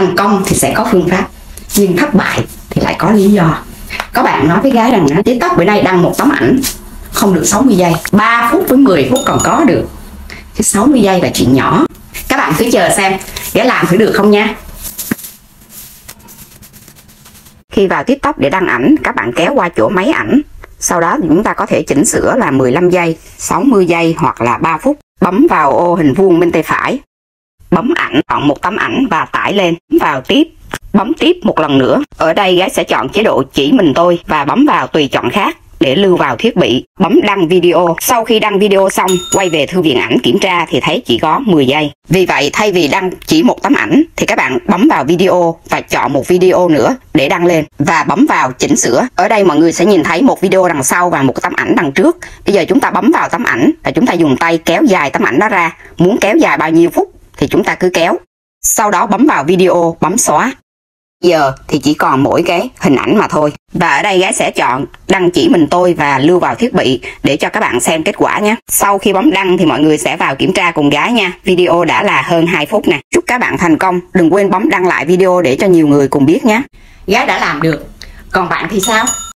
Thành công thì sẽ có phương pháp, nhưng thất bại thì lại có lý do. Có bạn nói với gái rằng TikTok bữa nay đăng một tấm ảnh không được 60 giây, 3 phút với 10 phút còn có được, chứ 60 giây là chuyện nhỏ. Các bạn cứ chờ xem gái làm thử được không nha. Khi vào TikTok để đăng ảnh, các bạn kéo qua chỗ máy ảnh. Sau đó thì chúng ta có thể chỉnh sửa là 15 giây, 60 giây hoặc là 3 phút. Bấm vào ô hình vuông bên tay phải. Bấm ảnh, chọn một tấm ảnh và tải lên. Bấm vào tiếp. Bấm tiếp một lần nữa. Ở đây gái sẽ chọn chế độ chỉ mình tôi và bấm vào tùy chọn khác để lưu vào thiết bị. Bấm đăng video. Sau khi đăng video xong, quay về thư viện ảnh kiểm tra thì thấy chỉ có 10 giây. Vì vậy thay vì đăng chỉ một tấm ảnh thì các bạn bấm vào video và chọn một video nữa để đăng lên và bấm vào chỉnh sửa. Ở đây mọi người sẽ nhìn thấy một video đằng sau và một tấm ảnh đằng trước. Bây giờ chúng ta bấm vào tấm ảnh và chúng ta dùng tay kéo dài tấm ảnh đó ra. Muốn kéo dài bao nhiêu phút thì chúng ta cứ kéo. Sau đó bấm vào video, bấm xóa. Giờ thì chỉ còn mỗi cái hình ảnh mà thôi. Và ở đây gái sẽ chọn đăng chỉ mình tôi và lưu vào thiết bị để cho các bạn xem kết quả nhé. Sau khi bấm đăng thì mọi người sẽ vào kiểm tra cùng gái nha. Video đã là hơn 2 phút nè. Chúc các bạn thành công. Đừng quên bấm đăng lại video để cho nhiều người cùng biết nhé. Gái đã làm được. Còn bạn thì sao?